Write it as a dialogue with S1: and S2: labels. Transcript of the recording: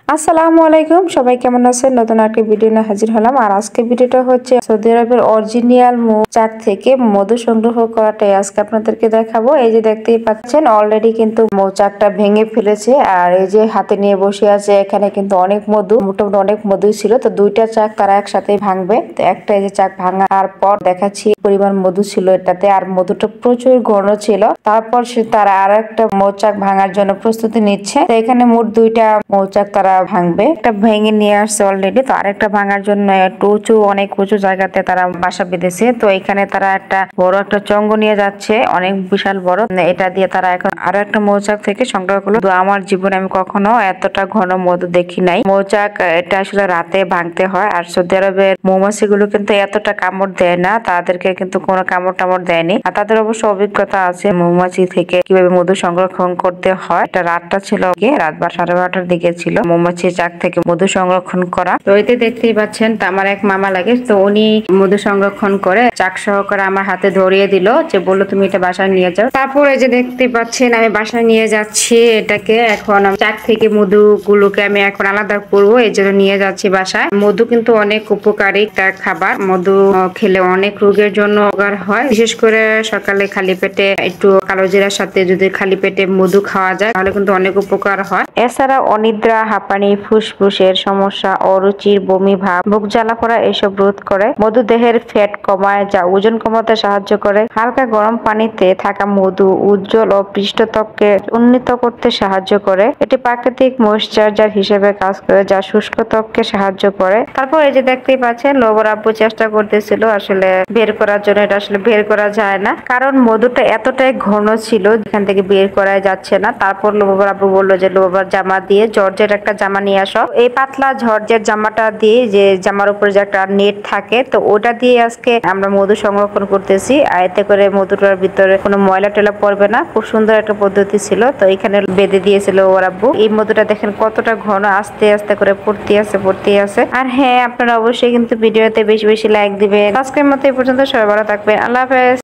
S1: আসসালামু আলাইকুম, সবাই কেমন আছেন? নতুন একটা ভিডিও নিয়ে হাজির হলাম। আর আজকে ভিডিওটা হচ্ছে সৌদি আরবের অরিজিনাল মৌচাক থেকে মধু সংগ্রহ করাটাই আজকে আপনাদেরকে দেখাবো। এই যে দেখতেই পাচ্ছেন অলরেডি কিন্তু মৌচাকটা ভেঙে ফেলেছে, আর এই যে হাতে নিয়ে বসে আছে। এখানে কিন্তু অনেক মধু, মোটামুটি অনেক মধু ছিল। তো দুইটা চাক তারা একসাথে ভাঙবে। তো একটা এই যে চাক ভাঙার পর দেখাচ্ছি পরিমাণ মধু ছিল এটাতে, আর মধুটা প্রচুর ঘন ছিল। তারপর তারা আরো একটা মৌচাক ভাঙার জন্য প্রস্তুতি নিচ্ছে। তো এখানে মোট দুইটা মৌচাক তারা ভাঙবে। একটা ভেঙে নিয়ে আসছে অলরেডি, তো আরেকটা ভাঙার জন্য অনেক উঁচু জায়গাতে তারা বাসা বেঁধেছে। তো এখানে তারা একটা বড় একটা চঙ্গ নিয়ে যাচ্ছে, অনেক বিশাল বড়। এটা দিয়ে তারা এখন আরো একটা মৌচাক থেকে সংগ্রহ করলো। তো আমার জীবনে আমি কখনো এতটা ঘন মধু দেখি নাই। মৌচাক এটা আসলে রাতে ভাঙতে হয়। আর সৌদি আরবের মৌমাছি গুলো কিন্তু এতটা কামড় দেয় না, তাদেরকে কিন্তু কোনো কামড় টামড় দেয়নি। আর তাদের অবশ্য অভিজ্ঞতা আছে মৌমাছি থেকে কিভাবে মধু সংরক্ষণ করতে হয়। এটা রাতটা ছিল রাত 12:30টার দিকে ছিল মৌমাছির চাক থেকে মধু সংরক্ষণ করা। তো এতে দেখতেই পাচ্ছেন আমার এক মামা লাগে, তো উনি মধু সংরক্ষণ করে চাক সহকারে আমার হাতে ধরিয়ে দিল, যে বললো তুমি এটা বাসায় নিয়ে যাও। তারপরে যে দেখতে পাচ্ছেন আমি বাসায় নিয়ে যাচ্ছি এটাকে। এখন চাক থেকে মধু গুলোকে আমি এখন আলাদা করবো, এই জন্য নিয়ে যাচ্ছি বাসায়। মধু কিন্তু অনেক উপকারী একটা খাবার। মধু খেলে অনেক রোগের জন্য উপকার হয়, বিশেষ করে সকালে খালি পেটে একটু কালো জিরার সাথে যদি খালি পেটে মধু খাওয়া যায় তাহলে কিন্তু অনেক উপকার হয়। এছাড়া অনিদ্রা, হাঁপানি, ফুসফুসের সমস্যা, অরুচির, বমি ভাব, বুক জ্বালা পড়া এসব রোধ করে। মধু দেহের ফ্যাট কমায়, যা ওজন কমাতে সাহায্য করে। হালকা গরম পানিতে থাকা মধু উজ্জ্বল ও পৃষ্ঠত্বককে উন্নীত করতে সাহায্য করে। এটি প্রাকৃতিক ময়েশ্চারাইজার হিসেবে কাজ করে, যা শুষ্ক ত্বককে সাহায্য করে। তারপর এই যে দেখতেই পাচ্ছেন লোবর আব্বু চেষ্টা করতেছিল আসলে বের করার জন্য। এটা আসলে বের করা যায় না, কারণ মধুটা এতটাই ঘন ছিল যেখান থেকে বের করা যাচ্ছে না। তারপর লোবর আব্বু বললো যে লোবর জামা দিয়ে জর্জের একটা জামা নিয়ে আসো। এই পাতলা জর্জের জামাটা দিয়ে, যে জামার উপরে যে একটা নেট থাকে, তো ওটা দিয়ে আজকে আমরা মধু সংরক্ষণ করতেছি। আর এতে করে মধুটার ভিতরে কোনো ময়লা টেলা পড়বে না। খুব সুন্দর একটা পদ্ধতি ছিল। তো এখানে বেঁধে দিয়েছিল ওর আব্বু। এই মধুটা দেখেন কতটা ঘন, আস্তে আস্তে করে পড়তে আছে। আর হ্যাঁ, আপনারা অবশ্যই কিন্তু ভিডিওতে বেশি বেশি লাইক দিবেন। আজকের মতো এই পর্যন্ত, সবাই ভালো থাকবেন। আল্লাহ হাফেজ।